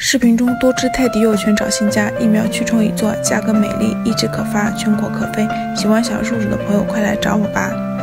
视频中多只泰迪幼犬找新家，疫苗驱虫已做，价格美丽，一只可发，全国可飞。喜欢小树鼠的朋友快来找我吧！